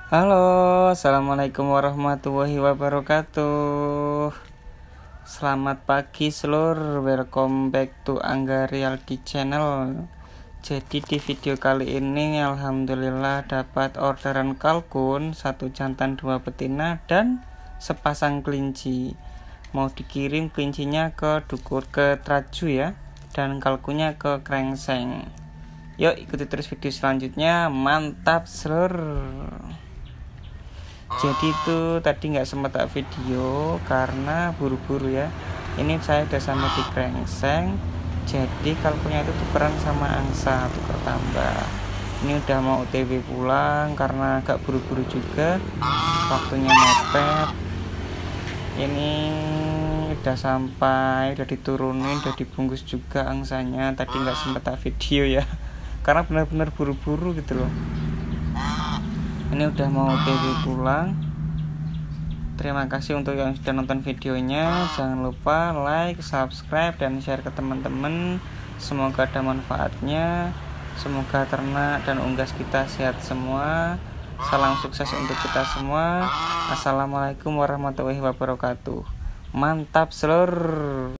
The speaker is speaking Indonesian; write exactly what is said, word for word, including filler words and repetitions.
Halo, assalamualaikum warahmatullahi wabarakatuh. Selamat pagi seluruh, welcome back to Angga Realty Channel. Jadi di video kali ini alhamdulillah dapat orderan kalkun, satu jantan dua betina dan sepasang kelinci. Mau dikirim kelincinya ke Dukur ke Traju ya, dan kalkunnya ke Krengseng. Yuk ikuti terus video selanjutnya, mantap seluruh. Jadi itu tadi nggak sempat tak video karena buru-buru ya. Ini saya udah sampai di Krengseng. Jadi kalkunnya itu tukeran sama angsa, tuker tambah. Ini udah mau O T W pulang karena agak buru-buru juga, waktunya mepet. Ini udah sampai, udah diturunin, udah dibungkus juga angsanya. Tadi nggak sempat tak video ya, karena benar-benar buru-buru gitu loh. Ini udah mau O T W pulang. Terima kasih untuk yang sudah nonton videonya. Jangan lupa like, subscribe, dan share ke teman-teman. Semoga ada manfaatnya. Semoga ternak dan unggas kita sehat semua. Salam sukses untuk kita semua. Assalamualaikum warahmatullahi wabarakatuh. Mantap seluruh.